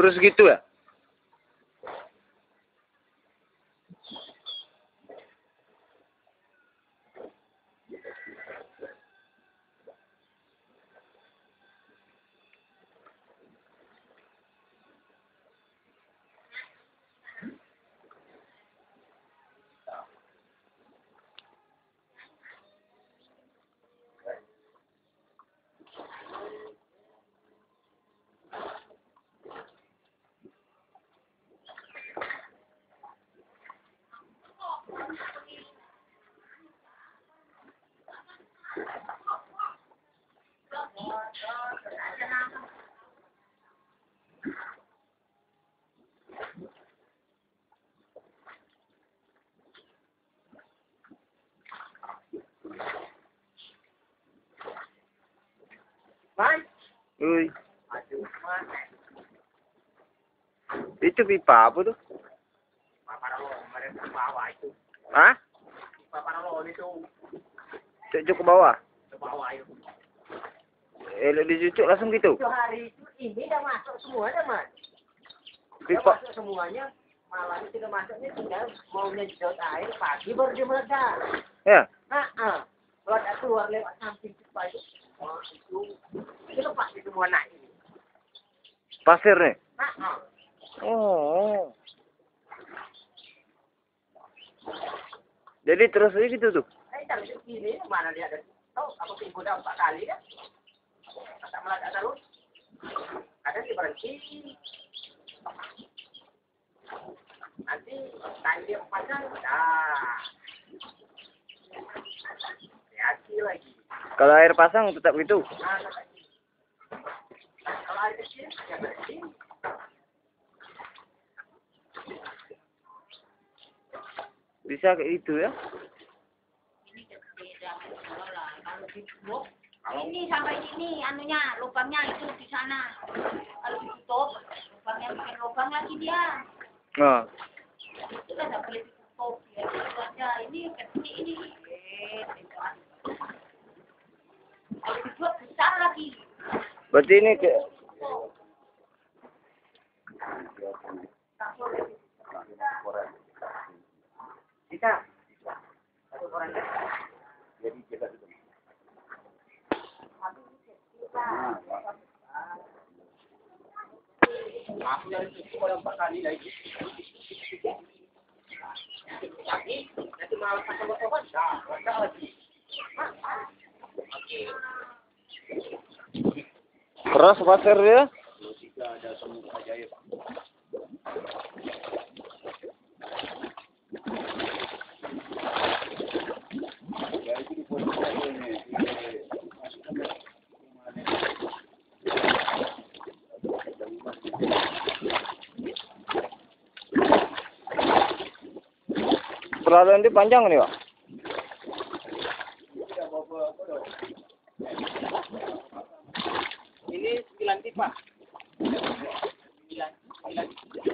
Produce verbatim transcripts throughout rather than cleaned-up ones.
lurus gitu ya? Mas, Uy, aduh, mas. itu pipa apa tuh? Paparolon, mereka ke bawah itu. Hah? Paparolon itu Cucuk ke bawah? ke bawah itu. Eh, lu dicucuk langsung gitu? Itu hari itu ini udah masuk semua dah, mas. Udah Pipa, masuk semuanya. Malam itu udah masuknya tinggal mau nyedot air pagi baru dia meledak. ya? Nah, ah, meledak keluar lewat samping pipa itu. Oh, itu itu pasti semua naik. Pasir nih? Nah, ah. Oh. Jadi terus aja gitu tuh? Eh, tapi itu gini, mana dia ada? Tahu apa minggu dah empat kali kan? Kata meledak terus. Kadang dia berhenti. Nanti tanya pasang, dah. Hati lagi. Kalau air pasang tetap gitu? Nah, kalau air kecil, ya berhenti. Bisa kayak gitu ya? Kalau ini sampai sini anunya lubangnya itu di sana. Kalau ditutup lubangnya bikin lubang lagi dia. Nah. Itu kan nggak boleh ditutup ya. Itu aja ini kecil ini. Eh, kalau dibuat besar lagi. Berarti ini ke... Bisa. Satu orang ya. Jadi kita itu. Aku yang itu kalau empat kali lagi. Lagi, nanti malam pakai motor dah, dah lagi. Keras pasir ya? Tidak ada semua ajaib. Ya itu di posisi ini. Peralatan ini panjang nih, Pak? Ini sembilan pipa. Sembilan, sembilan.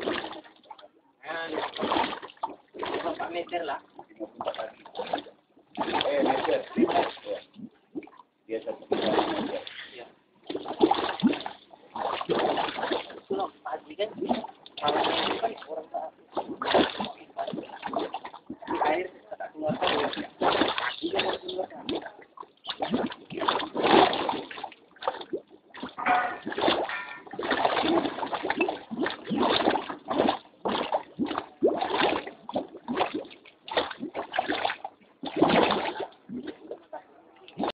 Nah, empat meter lah. Eh, meter. Ya. Dia satu meter. Ya. Kalau pagi kan, malam itu kan orang tak air tak keluar terus. Pagi kan harus keluar.